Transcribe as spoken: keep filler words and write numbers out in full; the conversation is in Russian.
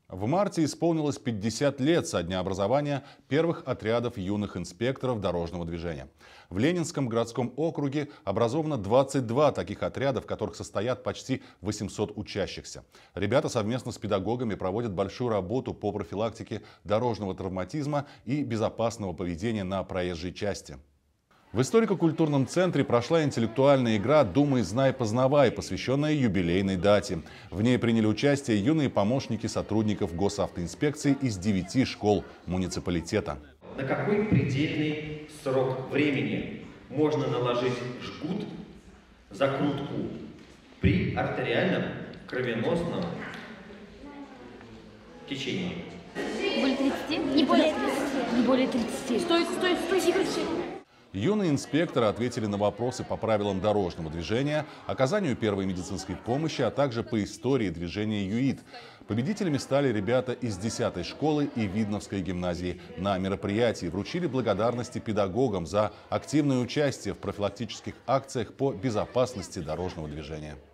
В марте исполнилось пятьдесят лет со дня образования первых отрядов юных инспекторов дорожного движения. В Ленинском городском округе образовано двадцать два таких отряда, в которых состоят почти восемьсот учащихся. Ребята совместно с педагогами проводят большую работу по профилактике дорожного травматизма и безопасного поведения на проезжей части. В историко-культурном центре прошла интеллектуальная игра «Думай, знай, познавай», посвященная юбилейной дате. В ней приняли участие юные помощники сотрудников госавтоинспекции из девяти школ муниципалитета. На какой предельный срок времени можно наложить жгут, закрутку при артериальном кровеносном течении? Более тридцати? Не более тридцати. Не более тридцати. Стой, стой, стой, тихо, тихо. Юные инспекторы ответили на вопросы по правилам дорожного движения, оказанию первой медицинской помощи, а также по истории движения ЮИД. Победителями стали ребята из десятой школы и Видновской гимназии. На мероприятии вручили благодарности педагогам за активное участие в профилактических акциях по безопасности дорожного движения.